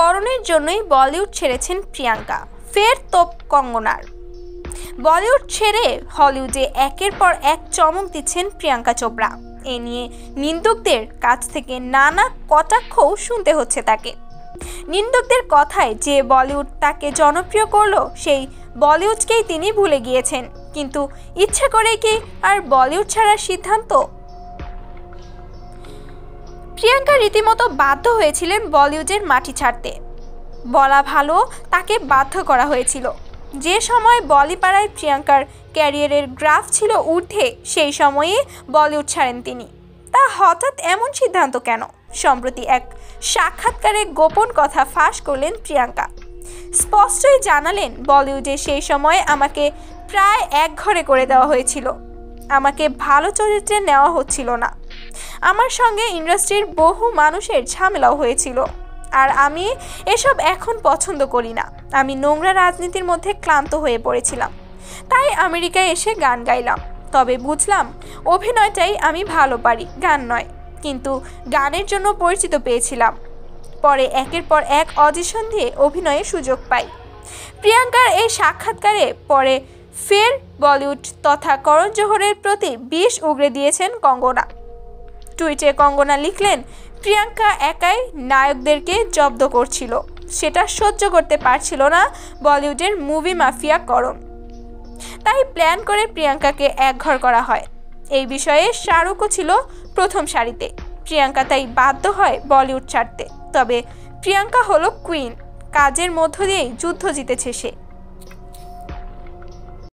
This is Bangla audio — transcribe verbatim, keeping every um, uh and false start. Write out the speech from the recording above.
করণের জন্যই বলিউড ছেড়েছেন প্রিয়াঙ্কা। ফের তোপ কঙ্গনার। বলিউড ছেড়ে হলিউডে একের পর এক চমক দিচ্ছেন প্রিয়াঙ্কা চোপড়া। এ নিয়ে নিন্দুকদের কাছ থেকে নানা কটাক্ষও শুনতে হচ্ছে তাকে। নিন্দুকদের কথায় যে বলিউড তাকে জনপ্রিয় করলো সেই বলিউডকেই তিনি ভুলে গিয়েছেন। কিন্তু ইচ্ছে করে কি আর বলিউড ছাড়ার সিদ্ধান্ত? প্রিয়াঙ্কা রীতিমতো বাধ্য হয়েছিলেন বলিউডের মাটি ছাড়তে। বলা ভালো, তাকে বাধ্য করা হয়েছিল। যে সময় বলিপাড়ায় প্রিয়াঙ্কার ক্যারিয়ারের গ্রাফ ছিল ঊর্ধ্বে, সেই সময়ে বলিউড ছাড়েন তিনি। তা হঠাৎ এমন সিদ্ধান্ত কেন? সম্প্রতি এক সাক্ষাৎকারে গোপন কথা ফাঁস করলেন প্রিয়াঙ্কা। স্পষ্টই জানালেন, বলিউডে সেই সময়ে আমাকে প্রায় এক ঘরে করে দেওয়া হয়েছিল। আমাকে ভালো চরিত্রে নেওয়া হচ্ছিল না। আমার সঙ্গে ইন্ডাস্ট্রির বহু মানুষের ঝামেলাও হয়েছিল। আর আমি এসব এখন পছন্দ করি না। আমি নোংরা রাজনীতির মধ্যে ক্লান্ত হয়ে পড়েছিলাম। তাই আমেরিকায় এসে গান গাইলাম। তবে বুঝলাম অভিনয়টাই আমি ভালো পারি, গান নয়। কিন্তু গানের জন্য পরিচিত পেয়েছিলাম। পরে একের পর এক অডিশন দিয়ে অভিনয়ের সুযোগ পাই। প্রিয়াঙ্কার এই সাক্ষাৎকারে পরে ফের বলিউড তথা করণ জোহরের প্রতি বিষ উগরে দিয়েছেন কঙ্গনা। টুইটে কঙ্গনা লিখলেন, প্রিয়াঙ্কা একাই নায়কদেরকে জব্দ করছিল। সেটা সহ্য করতে পারছিল না বলিউডের মুভি মাফিয়া করণ। তাই প্ল্যান করে প্রিয়াঙ্কাকে একঘর করা হয়। এই বিষয়ে শাহরুখও ছিল প্রথম সারিতে। প্রিয়াঙ্কা তাই বাধ্য হয় বলিউড ছাড়তে। তবে প্রিয়াঙ্কা হলো কুইন। কাজের মধ্য দিয়েই যুদ্ধ জিতেছে সে।